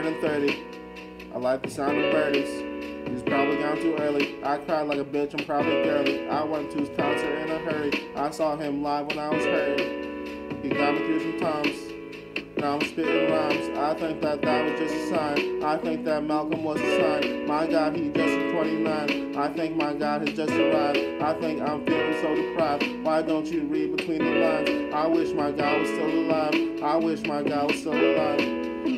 turning 30. I like the sound of birdies. He's probably gone too early. I cried like a bitch, I'm probably girly. I went to his concert in a hurry. I saw him live when I was hurting. He got me through some times. Now I'm spitting rhymes. I think that was just a sign. I think that Malcolm was a sign. My God, he just turned 29. I think my God has just arrived. I think I'm feeling so deprived. Why don't you read between the lines? I wish my God was still alive. I wish my God was still alive.